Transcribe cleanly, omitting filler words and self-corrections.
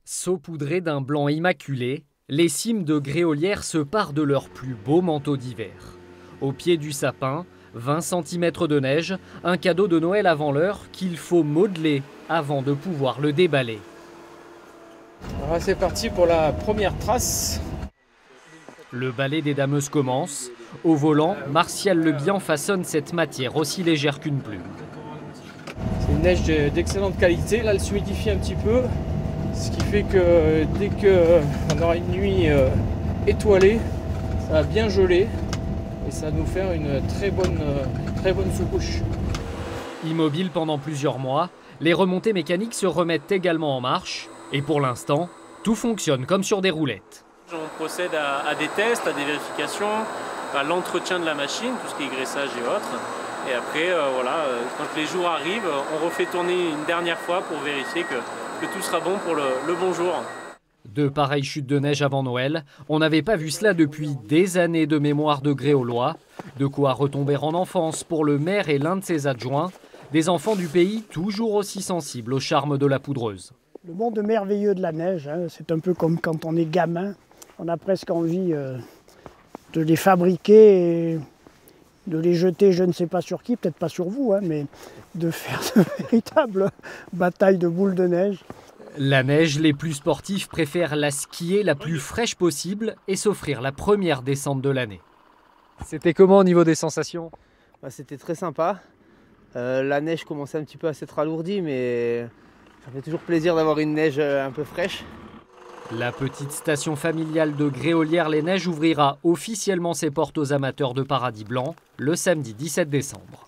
Saupoudrées d'un blanc immaculé, les cimes de Gréolières se parent de leur plus beau manteau d'hiver. Au pied du sapin, 20 cm de neige, un cadeau de Noël avant l'heure qu'il faut modeler avant de pouvoir le déballer. Alors c'est parti pour la première trace. Le balai des dameuses commence. Au volant, Martial Lebihan façonne cette matière aussi légère qu'une plume. C'est une neige d'excellente qualité, là elle s'humidifie un petit peu, ce qui fait que dès qu'on aura une nuit étoilée, ça va bien geler et ça va nous faire une très bonne sous-couche. Immobiles pendant plusieurs mois, les remontées mécaniques se remettent également en marche et pour l'instant, tout fonctionne comme sur des roulettes. On procède à des tests, à des vérifications, à l'entretien de la machine, tout ce qui est graissage et autres. Et après, quand les jours arrivent, on refait tourner une dernière fois pour vérifier que tout sera bon pour le bon jour. De pareilles chutes de neige avant Noël, on n'avait pas vu cela depuis des années de mémoire de Gréaulois. De quoi retomber en enfance pour le maire et l'un de ses adjoints, des enfants du pays toujours aussi sensibles au charme de la poudreuse. Le monde merveilleux de la neige, hein, c'est un peu comme quand on est gamin. On a presque envie de les fabriquer et de les jeter, je ne sais pas sur qui, peut-être pas sur vous, hein, mais de faire de véritables batailles de boules de neige. La neige, les plus sportifs préfèrent la skier la plus fraîche possible et s'offrir la première descente de l'année. C'était comment au niveau des sensations ? C'était très sympa. La neige commençait un petit peu à s'être alourdie, mais ça fait toujours plaisir d'avoir une neige un peu fraîche. La petite station familiale de Gréolières-les-Neiges ouvrira officiellement ses portes aux amateurs de paradis blanc le samedi 17 décembre.